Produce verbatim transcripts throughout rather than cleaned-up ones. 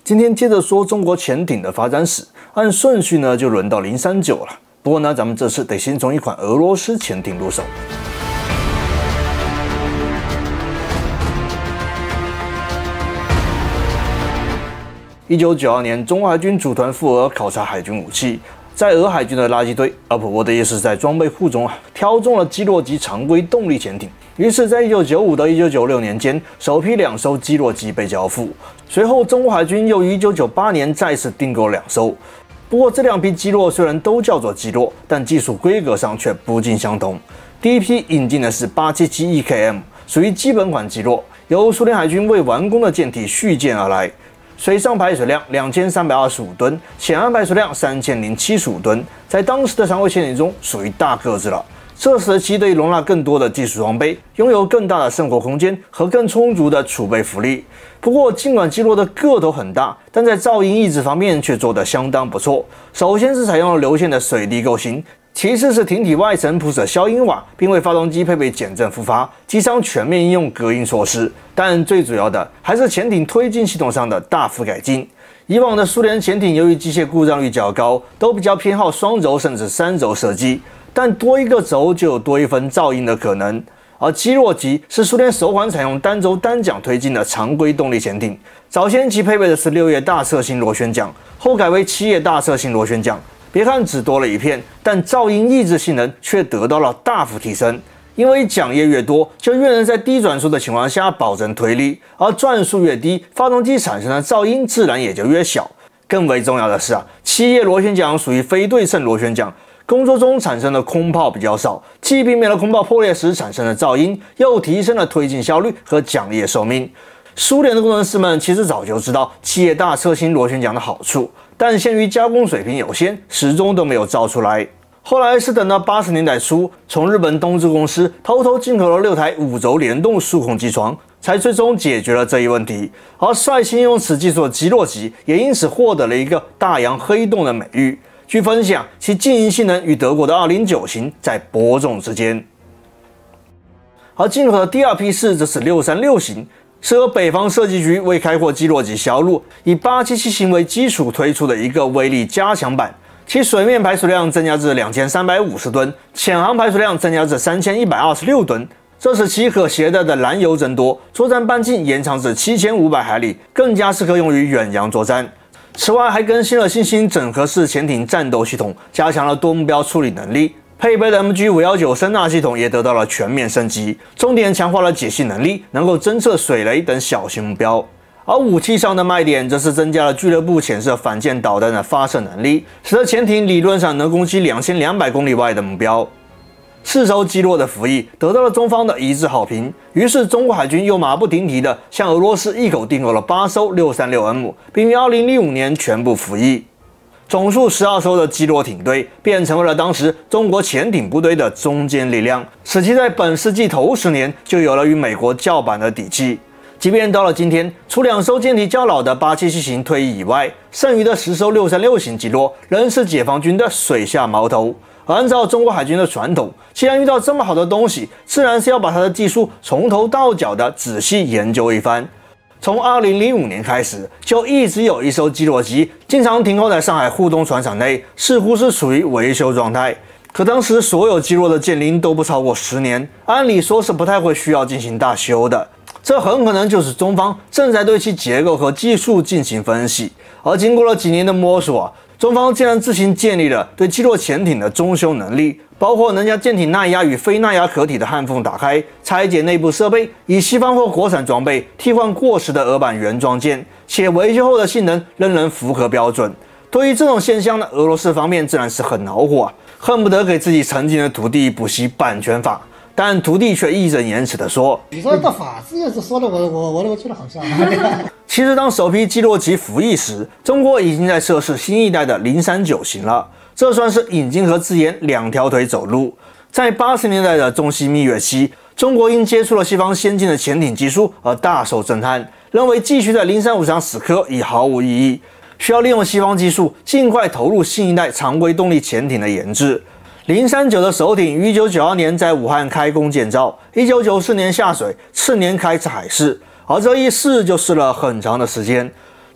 今天接着说中国潜艇的发展史，按顺序呢就轮到零三九了。不过呢，咱们这次得先从一款俄罗斯潜艇入手。一九九二年，中国海军组团赴俄考察海军武器，在俄海军的垃圾堆，阿普沃的也是在装备库中啊挑中了基洛级常规动力潜艇。于是，在一九九五到一九九六年间，首批两艘基洛级被交付。随后，中国海军又于一九九八年再次订购两艘。不过，这两批基洛虽然都叫做基洛，但技术规格上却不尽相同。第一批引进的是八七七 E K M， 属于基本款基洛，由苏联海军为完工的舰体续建而来。水上排水量两千三百二十五吨，潜岸排水量三千零七十五吨，在当时的常规潜艇中属于大个子了。这使得其得以容纳更多的技术装备，拥有更大的生活空间和更充足的储备浮力。不过，尽管基洛的个头很大，但在噪音抑制方面却做得相当不错。首先是采用了流线的水滴构型，其次是艇体外层铺设消音瓦，并为发动机配备减震复发，机上全面应用隔音措施。但最主要的还是潜艇推进系统上的大幅改进。以往的苏联潜艇由于机械故障率较高，都比较偏好双轴甚至三轴设计。但多一个轴就有多一分噪音的可能，而基洛级是苏联首款采用单轴单桨推进的常规动力潜艇。早先其配备的是六叶大侧形螺旋桨，后改为七叶大侧形螺旋桨。别看只多了一片，但噪音抑制性能却得到了大幅提升。因为桨叶越多，就越能在低转速的情况下保证推力，而转速越低，发动机产生的噪音自然也就越小。更为重要的是啊，七叶螺旋桨属于非对称螺旋桨。工作中产生的空泡比较少，既避免了空泡破裂时产生的噪音，又提升了推进效率和桨叶寿命。苏联的工程师们其实早就知道七叶大侧形螺旋桨的好处，但限于加工水平有限，始终都没有造出来。后来是等到八十年代初，从日本东芝公司偷偷进口了六台五轴联动数控机床，才最终解决了这一问题。而率先用此技术的基洛级也因此获得了一个大洋黑洞的美誉。据分享，其经营性能与德国的二零九型在伯仲之间。而进口的第二批是则是六三六型，是由北方设计局为开阔基洛级销路，以八七七型为基础推出的一个威力加强版。其水面排水量增加至两千三百五十吨，潜航排水量增加至三千一百二十六吨，这使其可携带的燃油增多，作战半径延长至七千五百海里，更加适合用于远洋作战。此外，还更新了新型整合式潜艇战斗系统，加强了多目标处理能力。配备的 M G 五一九声纳系统也得到了全面升级，重点强化了解析能力，能够侦测水雷等小型目标。而武器上的卖点则是增加了俱乐部潜射反舰导弹的发射能力，使得潜艇理论上能攻击两千两百公里外的目标。四艘基洛的服役得到了中方的一致好评，于是中国海军又马不停蹄地向俄罗斯一口订购了八艘六三六 M， 并于二零零五年全部服役。总数十二艘的基洛艇队便成为了当时中国潜艇部队的中坚力量，使其在本世纪头十年就有了与美国叫板的底气。即便到了今天，除两艘舰体较老的八七七型退役以外，剩余的十艘六三六型基洛仍是解放军的水下矛头。而按照中国海军的传统，既然遇到这么好的东西，自然是要把它的技术从头到脚的仔细研究一番。从二零零五年开始，就一直有一艘基洛级经常停靠在上海沪东船厂内，似乎是处于维修状态。可当时所有基洛的舰龄都不超过十年，按理说是不太会需要进行大修的。这很可能就是中方正在对其结构和技术进行分析。而经过了几年的摸索啊，中方竟然自行建立了对基洛潜艇的中修能力，包括能将舰艇耐压与非耐压壳体的焊缝打开，拆解内部设备，以西方或国产装备替换过时的俄版原装件，且维修后的性能仍能符合标准。对于这种现象呢，俄罗斯方面自然是很恼火啊，恨不得给自己曾经的徒弟补习版权法。但徒弟却义正言辞地说：“ 你说这法字也是说的，我我我我觉得好笑。” 其实，当首批基洛级服役时，中国已经在测试新一代的零三九型了。这算是引进和自研两条腿走路。在八十年代的中西蜜月期，中国因接触了西方先进的潜艇技术而大受震撼，认为继续在零三五上死磕已毫无意义，需要利用西方技术，尽快投入新一代常规动力潜艇的研制。零三九的首艇于一九九二年在武汉开工建造，一九九四年下水，次年开始海试，而这一试就试了很长的时间。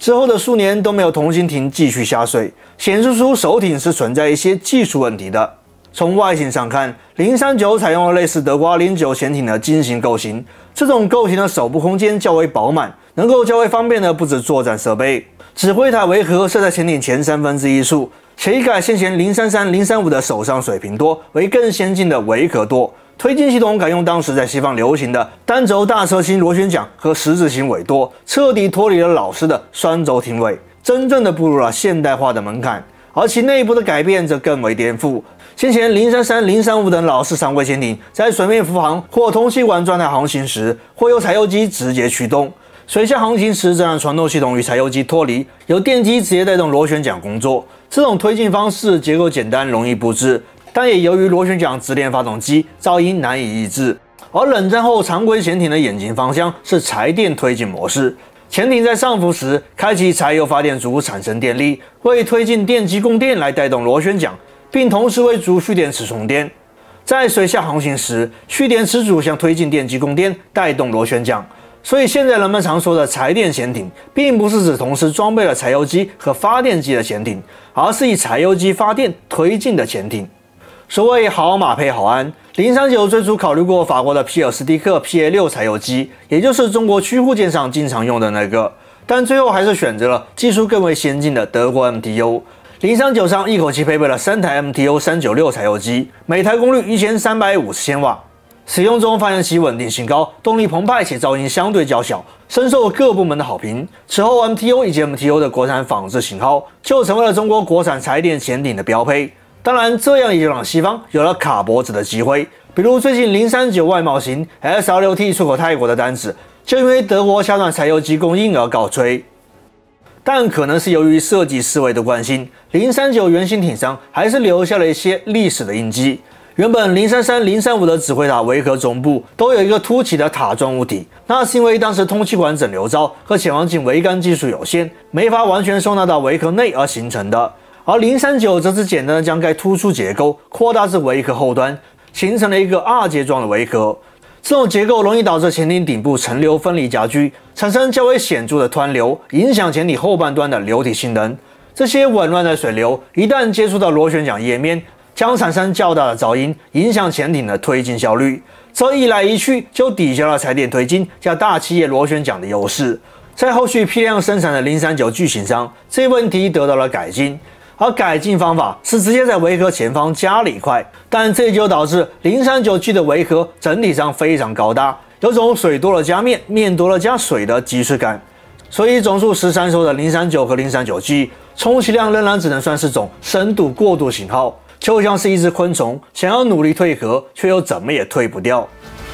之后的数年都没有同型艇继续下水，显示出首艇是存在一些技术问题的。从外形上看，零三九采用了类似德国零九潜艇的金型构型，这种构型的手部空间较为饱满，能够较为方便的布置作战设备。指挥台围壳设在潜艇前三分之一处，且一改先前零三三、零三五的手上水平舵为更先进的围壳舵。推进系统改用当时在西方流行的单轴大车型螺旋桨和十字形尾舵，彻底脱离了老式的双轴艇尾，真正的步入了现代化的门槛。而其内部的改变则更为颠覆。先前零三三、零三五等老式常规潜艇在水面浮航或通气管状态航行时，会由柴油机直接驱动；水下航行时，则让传动系统与柴油机脱离，由电机直接带动螺旋桨工作。这种推进方式结构简单，容易布置，但也由于螺旋桨直连发动机，噪音难以抑制。而冷战后常规潜艇的演进方向是柴电推进模式。潜艇在上浮时，开启柴油发电组产生电力，为推进电机供电来带动螺旋桨，并同时为主蓄电池充电。在水下航行时，蓄电池组向推进电机供电，带动螺旋桨。所以现在人们常说的柴电潜艇，并不是指同时装备了柴油机和发电机的潜艇，而是以柴油机发电推进的潜艇。所谓好马配好鞍，零三九最初考虑过法国的皮尔斯蒂克 P A 六 柴油机，也就是中国驱护舰上经常用的那个，但最后还是选择了技术更为先进的德国 M T O。零三九上一口气配备了三台 M T O 三九六柴油机，每台功率一千三百五十千瓦，使用中发电机稳定性高，动力澎湃且噪音相对较小，深受各部门的好评。此后 M T O 以及 M T O 的国产仿制型号就成为了中国国产柴电潜艇的标配。当然，这样也就让西方有了卡脖子的机会，比如最近零三九外贸型 S R 六 T 出口泰国的单子，就因为德国掐断柴油机供应而告吹。但可能是由于设计思维的惯性，零三九原型艇上还是留下了一些历史的印记。原本零三三、零三五的指挥塔围壳中部都有一个凸起的塔状物体，那是因为当时通气管整流罩和潜望镜桅杆技术有限，没法完全收纳到围壳内而形成的。而零三九则是简单的将该突出结构扩大至围壳后端，形成了一个二阶状的围壳。这种结构容易导致潜艇顶部层流分离加剧，产生较为显著的湍流，影响潜艇后半端的流体性能。这些紊乱的水流一旦接触到螺旋桨叶面，将产生较大的噪音，影响潜艇的推进效率。这一来一去，就抵消了柴电推进加大气叶螺旋桨的优势。在后续批量生产的零三九巨型上，这问题得到了改进。而改进方法是直接在围壳前方加了一块，但这就导致零三九 G 的围壳整体上非常高大，有种水多了加面，面多了加水的即视感。所以总数十三艘的零三九和零三九 G， 充其量仍然只能算是种深度过渡型号，就像是一只昆虫想要努力蜕壳，却又怎么也蜕不掉。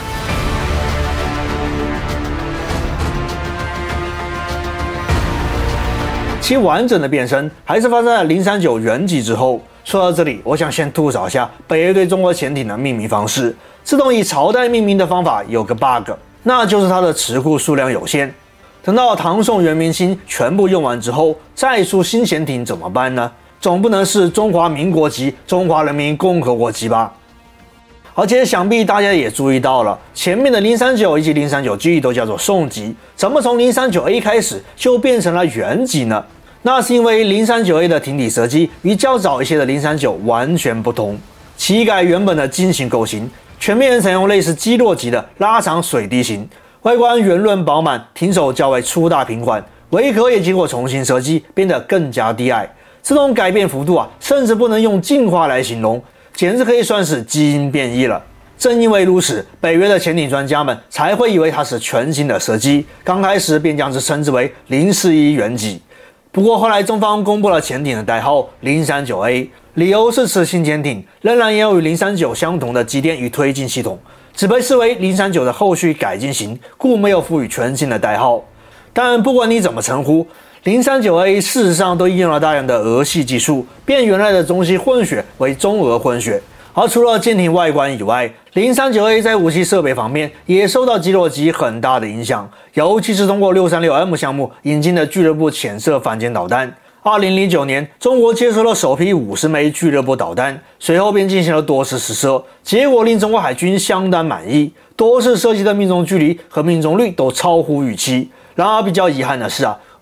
其完整的变身还是发生在零三九原级之后。说到这里，我想先吐槽一下北约对中国潜艇的命名方式。这种以朝代命名的方法有个 bug， 那就是它的词库数量有限。等到唐宋元明清全部用完之后，再出新潜艇怎么办呢？总不能是中华民国级、中华人民共和国级吧？而且想必大家也注意到了，前面的零三九以及零三九 G 都叫做宋级，怎么从零三九 A 开始就变成了原级呢？那是因为零三九 A 的艇体设计与较早一些的零三九完全不同，其改原本的金型构型，全面采用类似基洛级的拉长水滴型，外观圆润饱满，艇首较为粗大平缓，围壳也经过重新设计，变得更加低矮。这种改变幅度啊，甚至不能用进化来形容，简直可以算是基因变异了。正因为如此，北约的潜艇专家们才会以为它是全新的设计，刚开始便将之称之为零四一原级。不过后来中方公布了潜艇的代号零三九 A， 理由是此新潜艇仍然也有与零三九相同的机电与推进系统，只被视为零三九的后续改进型，故没有赋予全新的代号。但不管你怎么称呼，零三九 A 事实上都应用了大量的俄系技术，变原来的中西混血为中俄混血。而除了舰艇外观以外，零三九 A 在武器设备方面也受到基洛级很大的影响，尤其是通过六三六 M 项目引进的俱乐部潜射反舰导弹。二零零九年，中国接收了首批五十枚俱乐部导弹，随后便进行了多次试射，结果令中国海军相当满意，多次射击的命中距离和命中率都超乎预期。然而比较遗憾的是啊，俄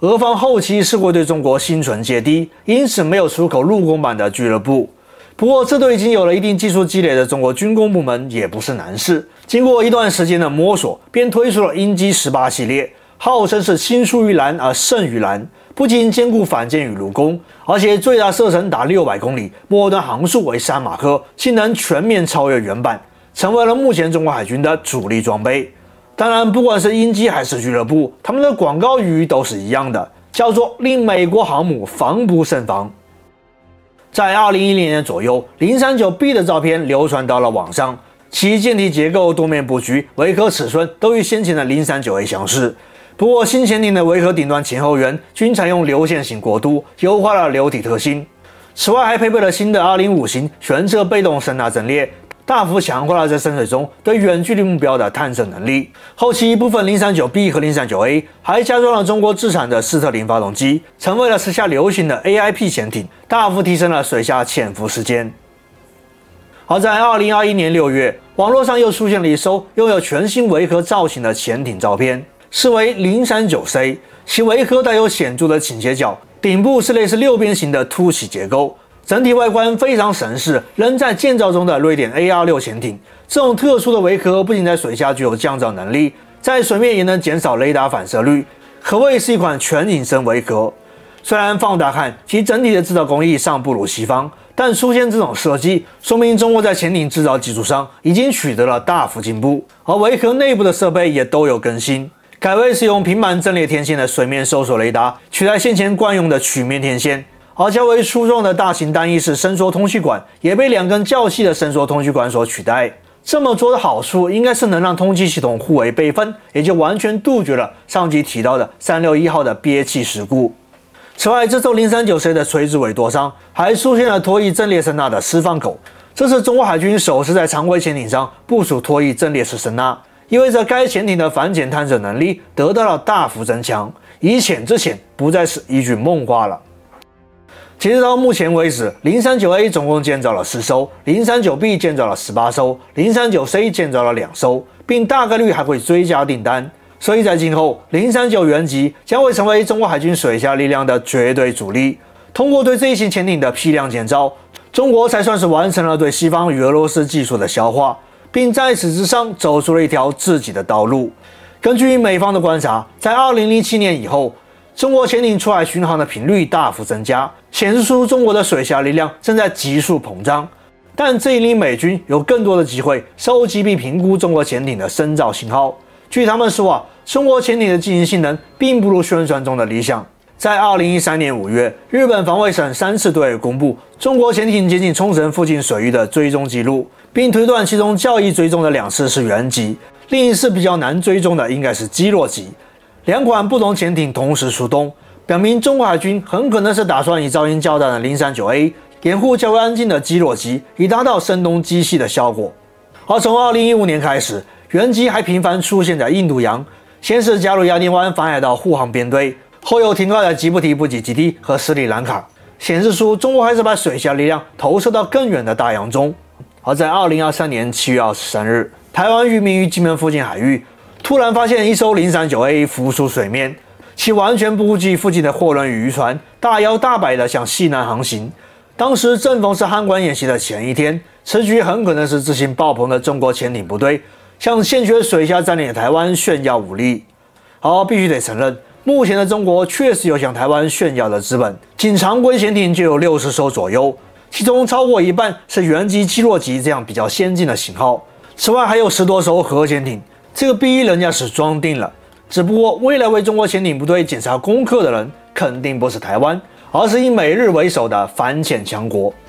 俄方后期是会对中国心存芥蒂，因此没有出口陆攻版的俱乐部。不过，这对已经有了一定技术积累的中国军工部门也不是难事。经过一段时间的摸索，便推出了鹰击十八系列，号称是青出于蓝而胜于蓝，不仅兼顾反舰与陆攻，而且最大射程达六百公里，末端航速为三马赫，性能全面超越原版，成为了目前中国海军的主力装备。当然，不管是鹰击还是俱乐部，他们的广告语都是一样的，叫做令美国航母防不胜防。在二零一零年左右，零三九 B 的照片流传到了网上，其舰体结构、多面布局、尾壳尺寸都与先前的零三九 A 相似。不过，新潜艇的尾壳顶端前后缘均采用流线型过渡，优化了流体特性。此外，还配备了新的二零五型旋侧被动声纳阵列，大幅强化了在深水中对远距离目标的探测能力。后期部分零三九 B 和零三九 A 还加装了中国制产的斯特林发动机，成为了时下流行的 A I P 潜艇，大幅提升了水下潜伏时间。而在二零二一年六月，网络上又出现了一艘拥有全新尾壳造型的潜艇照片，是为零三九 C， 其尾壳带有显著的倾斜角，顶部是类似六边形的凸起结构。整体外观非常神似仍在建造中的瑞典 A R 六 潜艇。这种特殊的尾壳不仅在水下具有降噪能力，在水面也能减少雷达反射率，可谓是一款全隐身尾壳。虽然放大看，其整体的制造工艺尚不如西方，但出现这种设计，说明中国在潜艇制造技术上已经取得了大幅进步。而尾壳内部的设备也都有更新，改为使用平板阵列天线的水面搜索雷达，取代先前惯用的曲面天线。而较为粗壮的大型单翼式伸缩通气管也被两根较细的伸缩通气管所取代。这么做的好处应该是能让通气系统互为备份，也就完全杜绝了上集提到的三六一号的憋气事故。此外，这艘零三九 C 的垂直尾舵上还出现了拖曳阵列声纳的释放口，这是中国海军首次在常规潜艇上部署拖曳阵列式声纳，意味着该潜艇的反潜探测能力得到了大幅增强，以潜制潜不再是一句梦话了。截止到目前为止，零三九 A 总共建造了四艘，零三九 B 建造了十八艘，零三九 C 建造了两艘，并大概率还会追加订单。所以在今后，零三九原级将会成为中国海军水下力量的绝对主力。通过对这一型潜艇的批量建造，中国才算是完成了对西方与俄罗斯技术的消化，并在此之上走出了一条自己的道路。根据美方的观察，在二零零七年以后，中国潜艇出海巡航的频率大幅增加，显示出中国的水下力量正在急速膨胀。但这也令美军有更多的机会收集并评估中国潜艇的深造信号。据他们说啊，中国潜艇的经营性能并不如宣传中的理想。在二零一三年五月，日本防卫省三次对外公布中国潜艇接近冲绳附近水域的追踪记录，并推断其中较易追踪的两次是原级，另一次比较难追踪的应该是基洛级。两款不同潜艇同时出动，表明中国海军很可能是打算以噪音较大的零三九 A 掩护较为安静的基洛级，以达到声东击西的效果。而从二零一五年开始，原级还频繁出现在印度洋，先是加入亚丁湾反海盗护航编队，后又停靠在吉布提补给基地和斯里兰卡，显示出中国还是把水下力量投射到更远的大洋中。而在二零二三年七月二十三日，台湾渔民于金门附近海域突然发现一艘零三九 A 浮出水面，其完全不顾及附近的货轮与渔船，大摇大摆地向西南航行。当时正逢是汉光演习的前一天，此举很可能是自信爆棚的中国潜艇部队向欠缺水下占领的台湾炫耀武力。而必须得承认，目前的中国确实有向台湾炫耀的资本，仅常规潜艇就有六十艘左右，其中超过一半是原级、基洛级这样比较先进的型号。此外还有十多艘核潜艇，这个逼人家是装定了。只不过未来为中国潜艇部队检查功课的人肯定不是台湾，而是以美日为首的反潜强国。